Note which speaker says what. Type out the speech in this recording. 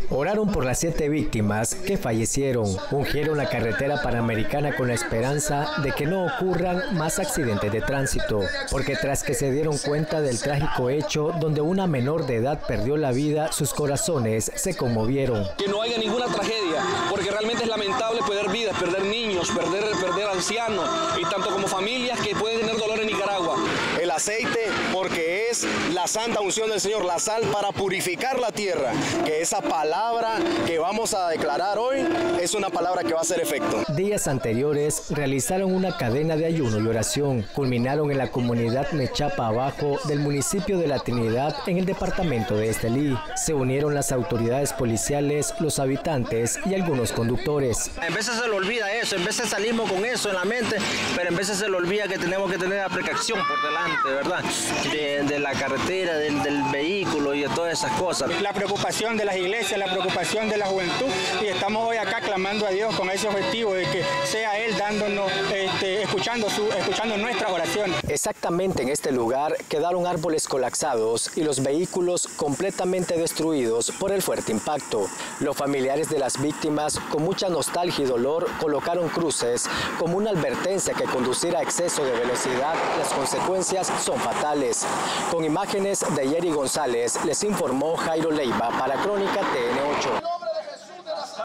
Speaker 1: Oraron por las 7 víctimas que fallecieron. Ungieron la carretera panamericana con la esperanza de que no ocurran más accidentes de tránsito, porque tras que se dieron cuenta del trágico hecho donde una menor de edad perdió la vida, sus corazones se conmovieron.
Speaker 2: Que no haya ninguna tragedia, porque realmente es lamentable perder vidas, perder niños, perder ancianos y tanto como familias que pueden tener dolor en Nicaragua.
Speaker 3: El aceite porque es la santa unción del Señor, la sal para purificar la tierra, que esa palabra que vamos a declarar hoy es una palabra que va a hacer efecto.
Speaker 1: Días anteriores realizaron una cadena de ayuno y oración. Culminaron en la comunidad Mechapa Abajo del municipio de La Trinidad en el departamento de Estelí. Se unieron las autoridades policiales, los habitantes y algunos conductores.
Speaker 4: En veces se le olvida eso, en veces salimos con eso en la mente, pero en veces se le olvida que tenemos que tener la precaución por delante, ¿verdad? De la carretera, del vehículo y de todas esas cosas.
Speaker 5: La preocupación de las iglesias, la preocupación de la juventud, y estamos hoy acá clamando a Dios con ese objetivo de que sea Él dándonos, escuchando nuestras oraciones.
Speaker 1: Exactamente en este lugar quedaron árboles colapsados y los vehículos completamente destruidos por el fuerte impacto. Los familiares de las víctimas, con mucha nostalgia y dolor, colocaron cruces como una advertencia que conducir a exceso de velocidad, las consecuencias son fatales. Con imágenes de Yeri González, les informó Jairo Leiva para Crónica TN8.